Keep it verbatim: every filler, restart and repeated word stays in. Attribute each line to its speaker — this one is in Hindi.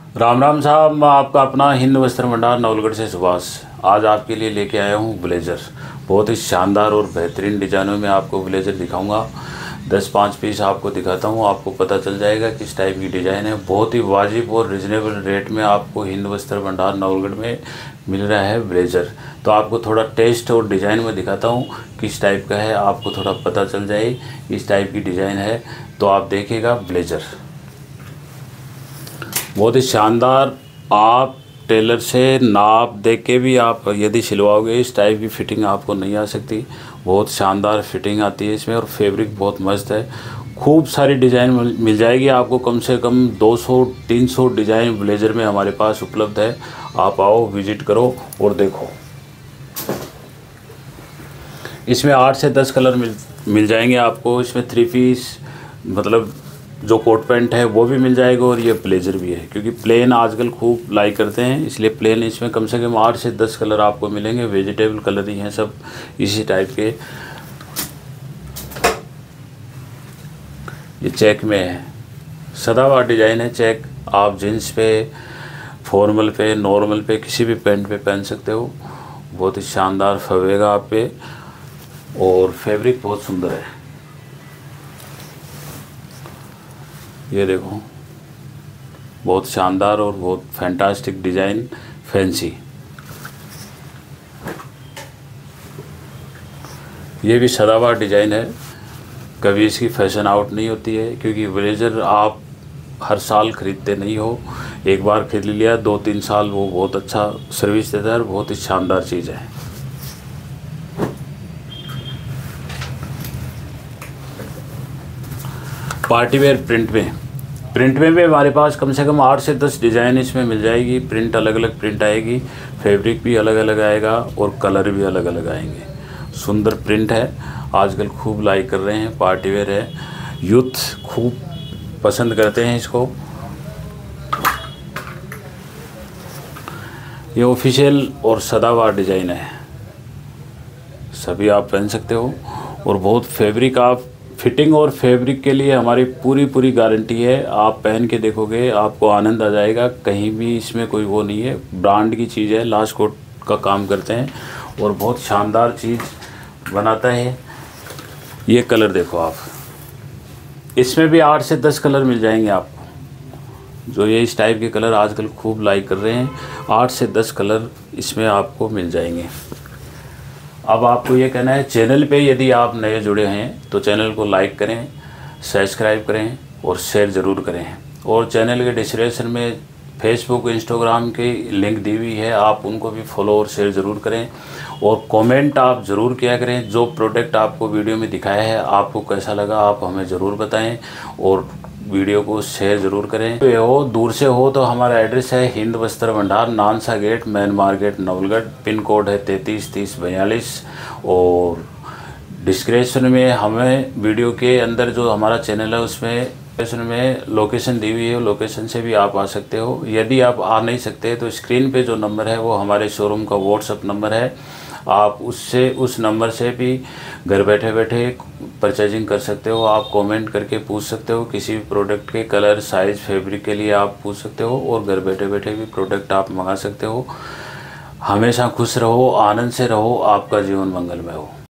Speaker 1: राम राम साहब, मैं आपका अपना हिंद वस्त्र भंडार नवलगढ़ से सुभाष। आज आपके लिए लेके आया हूँ ब्लेज़र। बहुत ही शानदार और बेहतरीन डिज़ाइनों में आपको ब्लेज़र दिखाऊंगा। दस पाँच पीस आपको दिखाता हूँ, आपको पता चल जाएगा किस टाइप की डिज़ाइन है। बहुत ही वाजिब और रिजनेबल रेट में आपको हिंद वस्त्र भंडार नवलगढ़ में मिल रहा है ब्लेज़र। तो आपको थोड़ा टेस्ट और डिज़ाइन में दिखाता हूँ किस टाइप का है, आपको थोड़ा पता चल जाए किस टाइप की डिज़ाइन है। तो आप देखिएगा ब्लेज़र बहुत ही शानदार। आप टेलर से नाप देख के भी आप यदि सिलवाओगे इस टाइप की फ़िटिंग आपको नहीं आ सकती। बहुत शानदार फिटिंग आती है इसमें और फैब्रिक बहुत मस्त है। खूब सारी डिज़ाइन मिल जाएगी आपको, कम से कम दो सौ तीन सौ डिज़ाइन ब्लेज़र में हमारे पास उपलब्ध है। आप आओ, विजिट करो और देखो। इसमें आठ से दस कलर मिल मिल जाएंगे आपको। इसमें थ्री पीस मतलब जो कोट पैंट है वो भी मिल जाएगा और ये ब्लेज़र भी है, क्योंकि प्लेन आजकल खूब लाइक करते हैं, इसलिए प्लेन इसमें कम से कम आठ से दस कलर आपको मिलेंगे। वेजिटेबल कलर ही हैं सब इसी टाइप के। ये चेक में है, सदाबहार डिज़ाइन है चेक। आप जीन्स पे, फॉर्मल पे, नॉर्मल पे, किसी भी पैंट पे पहन सकते हो। बहुत ही शानदार फवेगा आप पे और फैब्रिक बहुत सुंदर है। ये देखो, बहुत शानदार और बहुत फैंटास्टिक डिज़ाइन, फैंसी। ये भी सदाबहार डिज़ाइन है, कभी इसकी फैशन आउट नहीं होती है, क्योंकि ब्लेज़र आप हर साल ख़रीदते नहीं हो। एक बार खरीद लिया, दो तीन साल वो बहुत अच्छा सर्विस देता है। बहुत ही शानदार चीज़ है। पार्टी वेयर प्रिंट में प्रिंट में भी हमारे पास कम से कम आठ से दस डिज़ाइन इसमें मिल जाएगी। प्रिंट अलग अलग प्रिंट आएगी, फैब्रिक भी अलग अलग आएगा और कलर भी अलग अलग आएंगे। सुंदर प्रिंट है, आजकल खूब लाइक कर रहे हैं। पार्टी वेयर है, यूथ खूब पसंद करते हैं इसको। ये ऑफिशियल और सदाबहार डिज़ाइन है, सभी आप पहन सकते हो। और बहुत फैब्रिक, आप फिटिंग और फैब्रिक के लिए हमारी पूरी पूरी गारंटी है। आप पहन के देखोगे आपको आनंद आ जाएगा। कहीं भी इसमें कोई वो नहीं है, ब्रांड की चीज़ है, लास्ट कोट का काम करते हैं और बहुत शानदार चीज़ बनाता है। ये कलर देखो आप, इसमें भी आठ से दस कलर मिल जाएंगे आपको। जो ये इस टाइप के कलर आजकल खूब लाइक कर रहे हैं, आठ से दस कलर इसमें आपको मिल जाएंगे। अब आपको ये कहना है, चैनल पे यदि आप नए जुड़े हैं तो चैनल को लाइक करें, सब्सक्राइब करें और शेयर ज़रूर करें। और चैनल के डिस्क्रिप्शन में फेसबुक, इंस्टाग्राम की लिंक दी हुई है, आप उनको भी फॉलो और शेयर ज़रूर करें। और कमेंट आप ज़रूर किया करें, जो प्रोडक्ट आपको वीडियो में दिखाया है आपको कैसा लगा आप हमें ज़रूर बताएं और वीडियो को शेयर ज़रूर करें। तो हो दूर से हो तो हमारा एड्रेस है Hind Vastra Bhandar, Nansa gate, main market, Nawalgarh. Pin code है तैंतीस तीस बयालीस। और डिस्क्रिप्शन में हमें वीडियो के अंदर जो हमारा चैनल है उसमें डिस्क्रिप्शन में लोकेशन दी हुई है, लोकेशन से भी आप आ सकते हो। यदि आप आ नहीं सकते तो स्क्रीन पे जो नंबर है वो हमारे शोरूम का व्हाट्सअप नंबर है, आप उससे उस नंबर से भी घर बैठे बैठे परचेजिंग कर सकते हो। आप कमेंट करके पूछ सकते हो, किसी भी प्रोडक्ट के कलर, साइज़, फैब्रिक के लिए आप पूछ सकते हो और घर बैठे बैठे भी प्रोडक्ट आप मंगा सकते हो। हमेशा खुश रहो, आनंद से रहो, आपका जीवन मंगलमय हो।